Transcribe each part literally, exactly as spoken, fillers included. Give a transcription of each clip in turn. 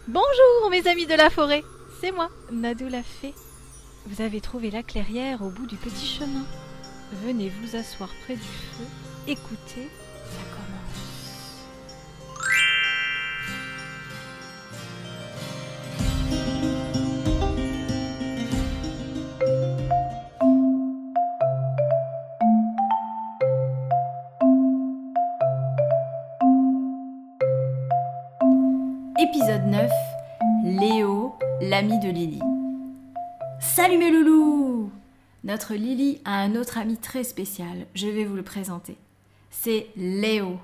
Bonjour mes amis de la forêt, c'est moi, Nadou la fée. Vous avez trouvé la clairière au bout du petit chemin. Venez vous asseoir près du feu, écoutez, ça commence. Épisode neuf, Léo, l'ami de Lily. Salut mes loulous! Notre Lily a un autre ami très spécial, je vais vous le présenter. C'est Léo.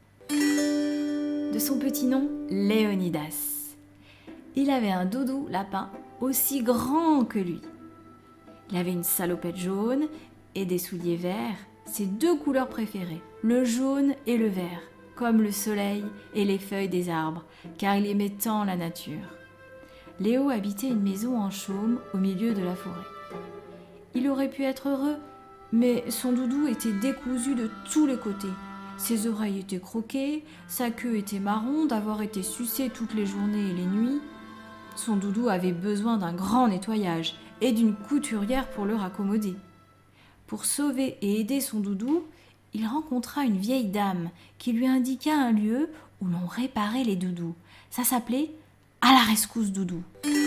De son petit nom, Léonidas. Il avait un doudou lapin aussi grand que lui. Il avait une salopette jaune et des souliers verts, ses deux couleurs préférées, le jaune et le vert, comme le soleil et les feuilles des arbres, car il aimait tant la nature. Léo habitait une maison en chaume au milieu de la forêt. Il aurait pu être heureux, mais son doudou était décousu de tous les côtés. Ses oreilles étaient croquées, sa queue était marron d'avoir été sucée toutes les journées et les nuits. Son doudou avait besoin d'un grand nettoyage et d'une couturière pour le raccommoder. Pour sauver et aider son doudou, il rencontra une vieille dame qui lui indiqua un lieu où l'on réparait les doudous. Ça s'appelait « À la rescousse doudou ».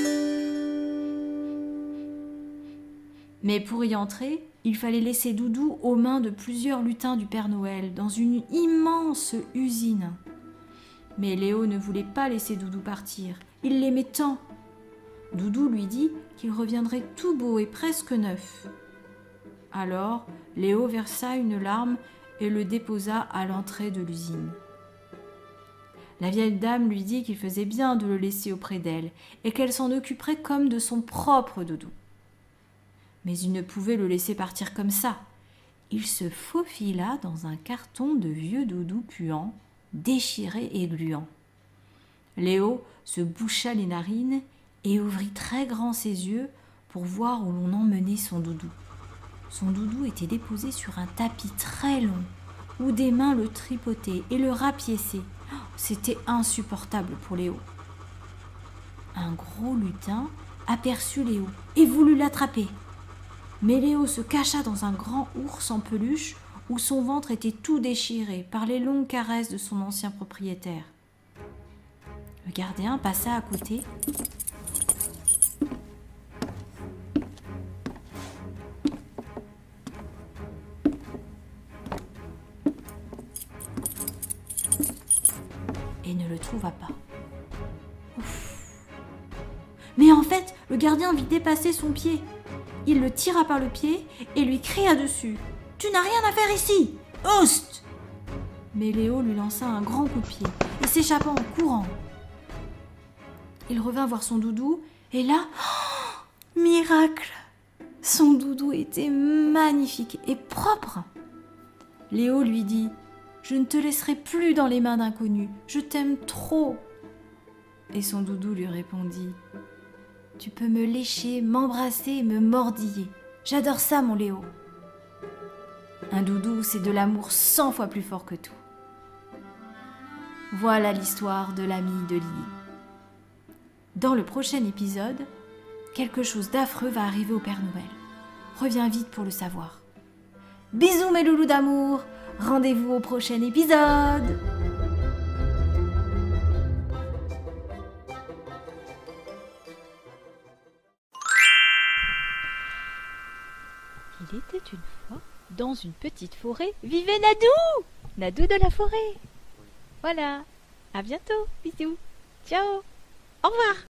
Mais pour y entrer, il fallait laisser Doudou aux mains de plusieurs lutins du Père Noël dans une immense usine. Mais Léo ne voulait pas laisser Doudou partir, il l'aimait tant. Doudou lui dit qu'il reviendrait tout beau et presque neuf. Alors, Léo versa une larme et le déposa à l'entrée de l'usine. La vieille dame lui dit qu'il faisait bien de le laisser auprès d'elle et qu'elle s'en occuperait comme de son propre doudou. Mais il ne pouvait le laisser partir comme ça. Il se faufila dans un carton de vieux doudou puant, déchiré et gluant. Léo se boucha les narines et ouvrit très grand ses yeux pour voir où l'on emmenait son doudou. Son doudou était déposé sur un tapis très long, où des mains le tripotaient et le rapiéçaient. C'était insupportable pour Léo. Un gros lutin aperçut Léo et voulut l'attraper. Mais Léo se cacha dans un grand ours en peluche où son ventre était tout déchiré par les longues caresses de son ancien propriétaire. Le gardien passa à côté et ne le trouva pas. Ouf. Mais en fait, le gardien vit dépasser son pied. Il le tira par le pied et lui cria dessus. « Tu n'as rien à faire ici, Oust !» Mais Léo lui lança un grand coup de pied et s'échappa en courant. Il revint voir son doudou et là, oh, miracle! Son doudou était magnifique et propre. Léo lui dit « Je ne te laisserai plus dans les mains d'inconnus, je t'aime trop !» Et son doudou lui répondit « Tu peux me lécher, m'embrasser et me mordiller. J'adore ça, mon Léo. » Un doudou, c'est de l'amour cent fois plus fort que tout. Voilà l'histoire de l'ami de Lily. Dans le prochain épisode, quelque chose d'affreux va arriver au Père Noël. Reviens vite pour le savoir. Bisous mes loulous d'amour. Rendez-vous au prochain épisode. Il était une fois, dans une petite forêt, vivait Nadou, Nadou de la forêt. Voilà, à bientôt, bisous, ciao, au revoir.